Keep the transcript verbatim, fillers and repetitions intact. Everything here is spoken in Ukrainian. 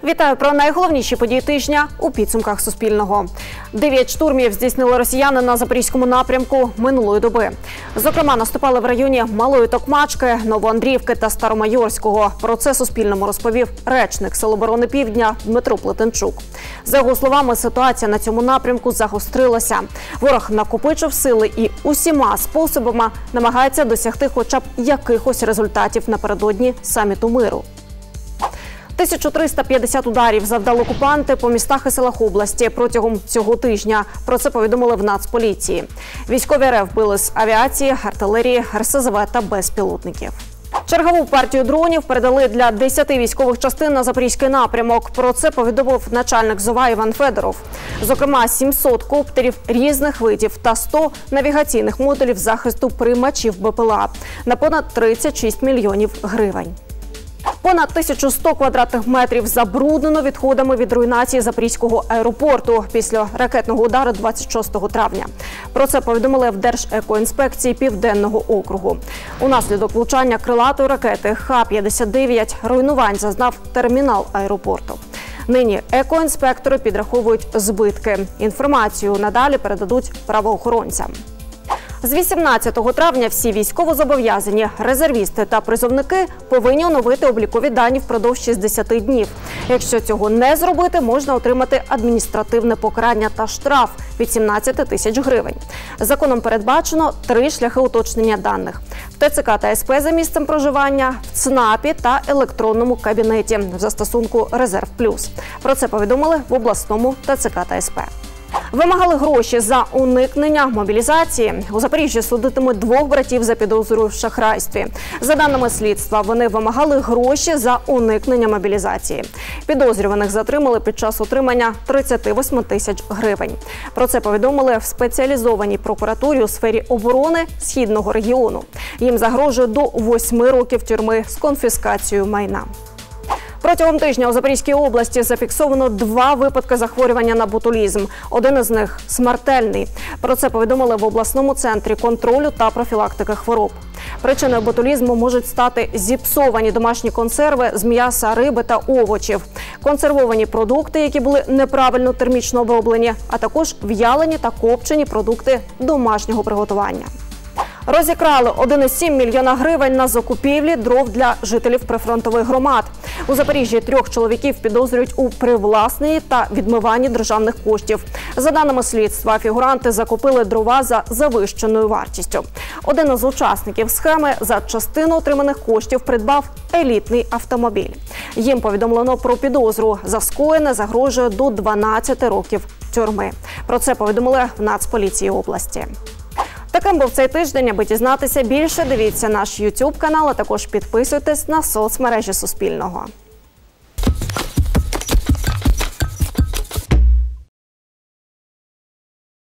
Вітаю про найголовніші події тижня у підсумках Суспільного. Дев'ять штурмів здійснили росіяни на Запорізькому напрямку минулої доби. Зокрема, наступали в районі Малої Токмачки, Новоандріївки та Старомайорського. Про це Суспільному розповів речник Сил оборони Півдня Дмитро Плетенчук. За його словами, ситуація на цьому напрямку загострилася. Ворог накопичив сили і усіма способами намагається досягти хоча б якихось результатів напередодні саміту миру. тисячу триста п'ятдесят ударів завдали окупанти по містах і селах області протягом цього тижня. Про це повідомили в Нацполіції. Військові РФ били з авіації, артилерії, РСЗВ та безпілотників. Чергову партію дронів передали для десяти військових частин на Запорізький напрямок. Про це повідомив начальник ЗОВА Іван Федоров. Зокрема, сімсот коптерів різних видів та сто навігаційних модулів захисту приймачів БПЛА на понад тридцять шість мільйонів гривень. Понад тисячу сто квадратних метрів забруднено відходами від руйнації Запорізького аеропорту після ракетного удару двадцять шостого травня. Про це повідомили в Держекоінспекції Південного округу. Унаслідок влучання крилатої ракети Х п'ятдесят дев'ять руйнувань зазнав термінал аеропорту. Нині екоінспектори підраховують збитки. Інформацію надалі передадуть правоохоронцям. З вісімнадцятого травня всі військовозобов'язані, резервісти та призовники повинні оновити облікові дані впродовж шістдесяти днів. Якщо цього не зробити, можна отримати адміністративне покарання та штраф від сімнадцяти тисяч гривень. Законом передбачено три шляхи уточнення даних – в ТЦК та СП за місцем проживання, в ЦНАПі та електронному кабінеті в застосунку «Резерв Плюс». Про це повідомили в обласному ТЦК та СП. Вимагали гроші за уникнення мобілізації. У Запоріжжі судитимуть двох братів за підозрою в шахрайстві. За даними слідства, вони вимагали гроші за уникнення мобілізації. Підозрюваних затримали під час отримання тридцяти восьми тисяч гривень. Про це повідомили в спеціалізованій прокуратурі у сфері оборони Східного регіону. Їм загрожує до восьми років тюрми з конфіскацією майна. Протягом тижня у Запорізькій області зафіксовано два випадки захворювання на ботулізм. Один із них – смертельний. Про це повідомили в обласному центрі контролю та профілактики хвороб. Причиною ботулізму можуть стати зіпсовані домашні консерви з м'яса, риби та овочів, консервовані продукти, які були неправильно термічно оброблені, а також в'ялені та копчені продукти домашнього приготування. Розікрали один цілих сім десятих мільйона гривень на закупівлі дров для жителів прифронтових громад. У Запоріжжі трьох чоловіків підозрюють у привласненні та відмиванні державних коштів. За даними слідства, фігуранти закупили дрова за завищеною вартістю. Один із учасників схеми за частину отриманих коштів придбав елітний автомобіль. Їм повідомлено про підозру. За скоєне загрожує до дванадцяти років тюрми. Про це повідомили в Нацполіції області. Таким був цей тиждень. Аби дізнатися більше, дивіться наш ютуб канал, а також підписуйтесь на соцмережі Суспільного.